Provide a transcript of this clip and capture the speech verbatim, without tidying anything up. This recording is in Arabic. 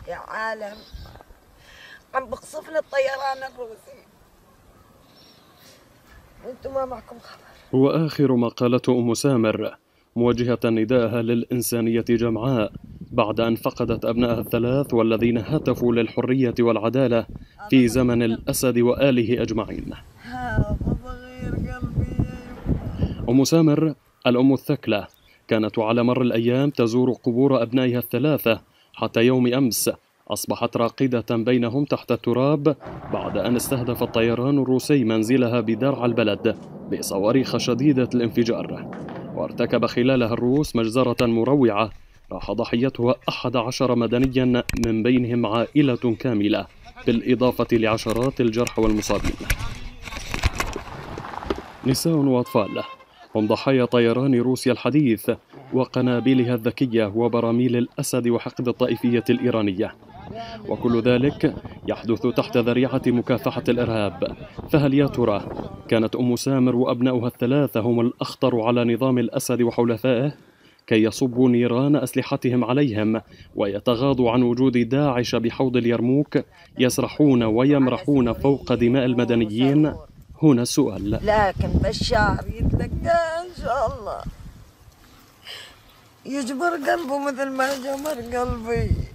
يا عالم عم بقصفنا الطيران الروسي وانتم ما معكم خبر. هو آخر ما قالته أم سامر موجهة نداءها للإنسانية جمعاء بعد أن فقدت أبنائها الثلاث والذين هتفوا للحرية والعدالة في زمن الأسد وآله أجمعين. أم سامر الأم الثكلة كانت على مر الأيام تزور قبور أبنائها الثلاثة حتى يوم أمس أصبحت راقدة بينهم تحت التراب بعد أن استهدف الطيران الروسي منزلها بدرع البلد بصواريخ شديدة الانفجار، وارتكب خلالها الروس مجزرة مروعة راح ضحيتها أحد عشر مدنيا من بينهم عائلة كاملة بالإضافة لعشرات الجرحى والمصابين. نساء وأطفال هم ضحايا طيران روسيا الحديث وقنابلها الذكية وبراميل الأسد وحقد الطائفية الإيرانية، وكل ذلك يحدث تحت ذريعة مكافحة الإرهاب. فهل يا ترى كانت أم سامر وأبناؤها الثلاثة هم الأخطر على نظام الأسد وحلفائه كي يصبوا نيران أسلحتهم عليهم ويتغاضوا عن وجود داعش بحوض اليرموك يسرحون ويمرحون فوق دماء المدنيين؟ هنا السؤال. لكن بشار يتلقى إن شاء الله يجبر قلبه مثل ما جبر قلبي.